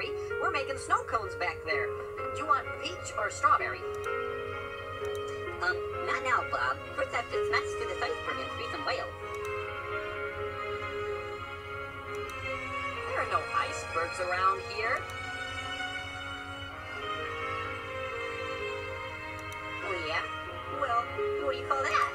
sorry. We're making snow cones back there. Do you want peach or strawberry? Not now, Bob. First I have to smash through this iceberg and free some whales. There are no icebergs around here. Oh, yeah? Well, what do you call that?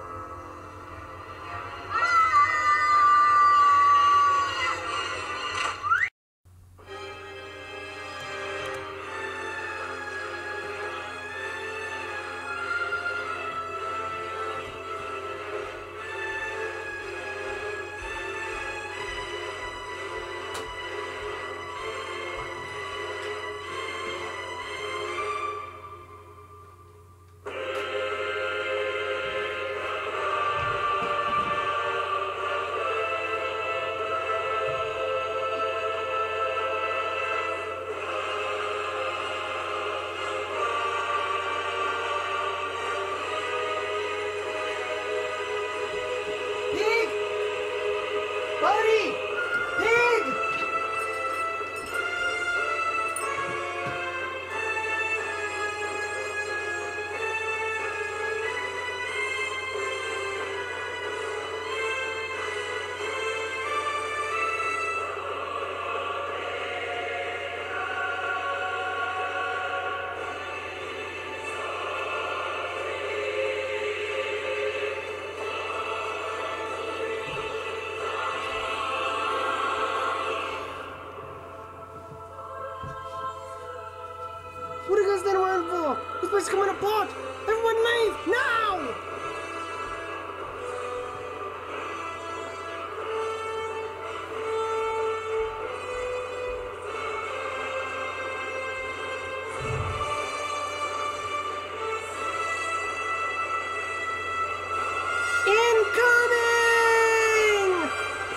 What are you guys standing around for? This place is coming apart! Everyone leave! Now! Incoming!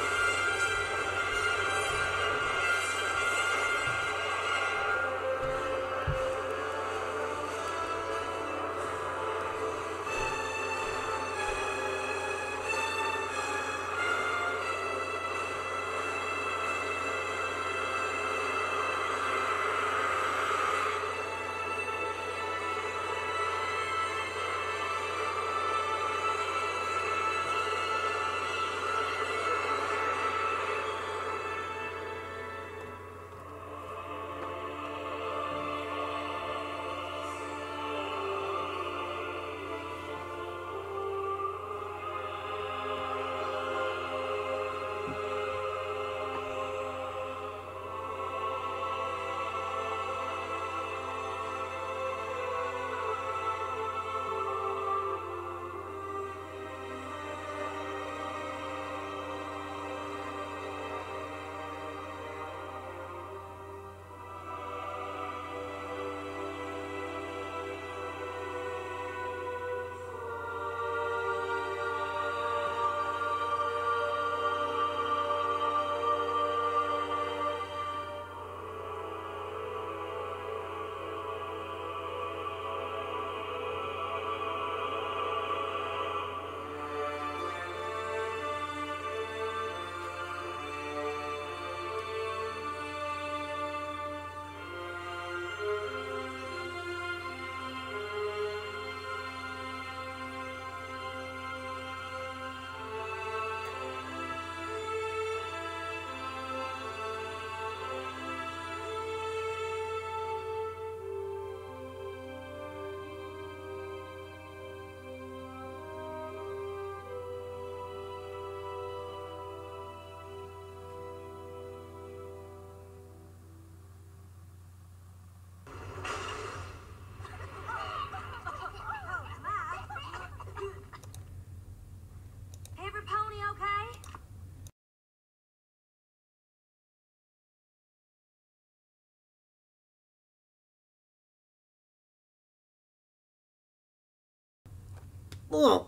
Oh,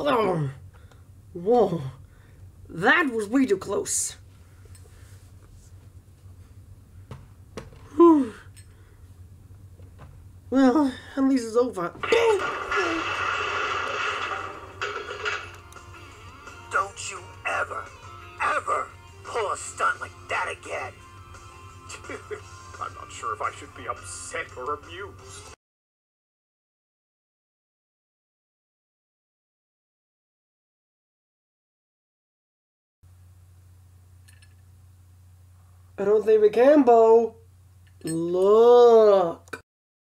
whoa, that was way too close. Whew. Well, at least it's over. Don't you ever pull a stunt like that again. sure if I should be upset or amused. I don't think we can, Bo. Look.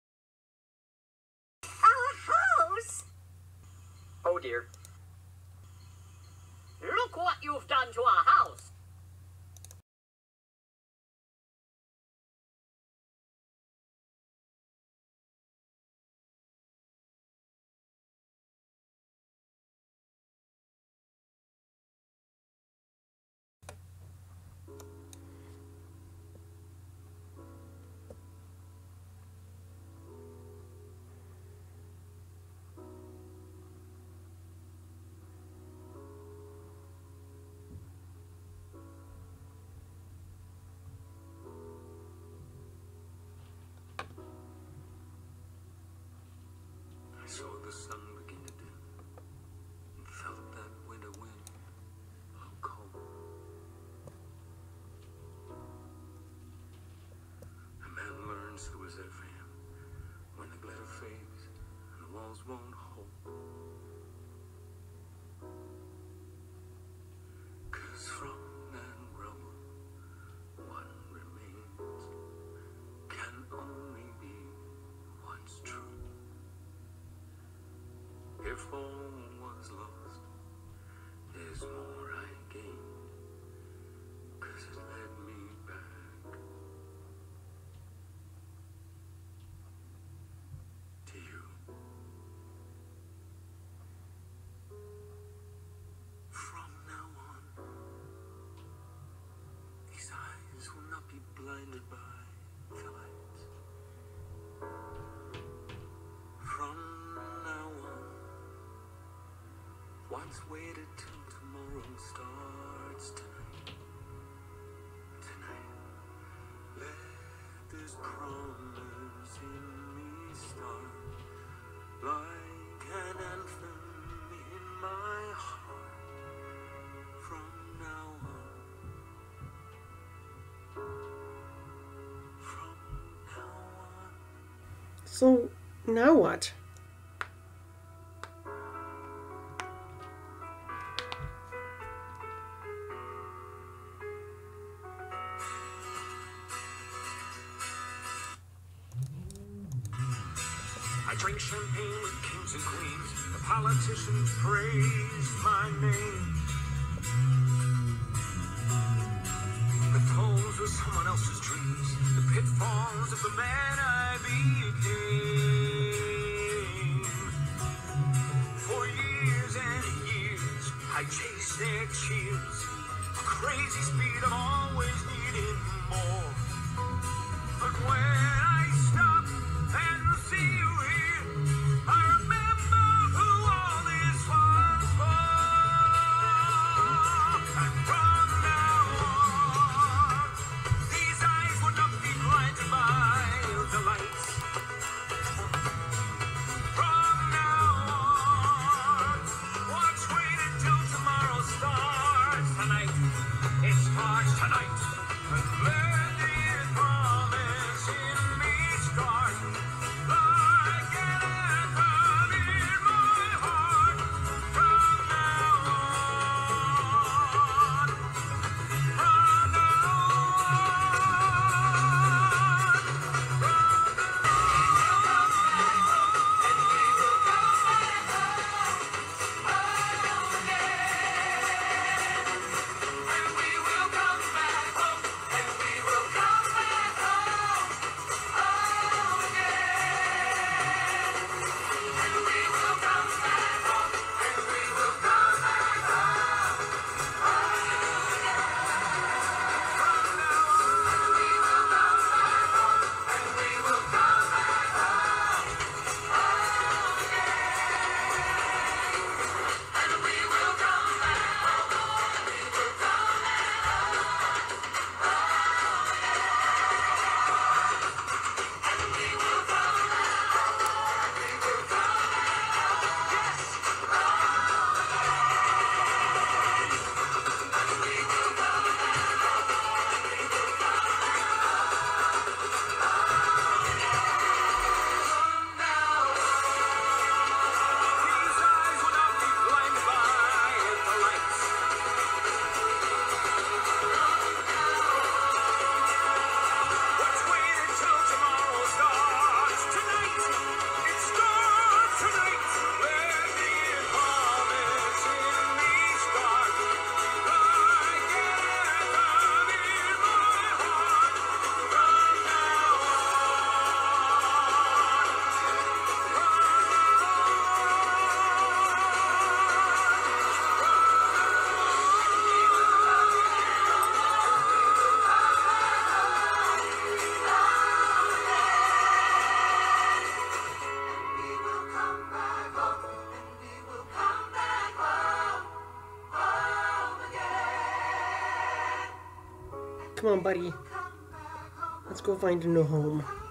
Our house? Oh dear. Look what you've done to our house. I saw the sun begin to dim and felt that winter wind blow cold. A man learns who is there for him when the glitter fades and the walls won't hold. 'Cause from that rubble, what remains can only be what's true. If all was lost, there's more I gained, 'cause it led me back to you. From now on, these eyes will not be blinded by the lights. From now on, what's waited till tomorrow starts tonight. Tonight, let this promise in me start like an anthem in my heart. From now on, from now on. So, now what? I drink champagne with kings and queens. The politicians praise my name. The tones of someone else's dreams. The pitfalls of the man I became. For years and years, I chased their cheers. A crazy speed, I've always needed more. But when I stop and see you here, I remember who all this was for. And from now on, these eyes will not be blinded by the lights. From now on, watch waiting till tomorrow starts tonight. It starts tonight. And let the promise in me. Come on, buddy. Let's go find a new home.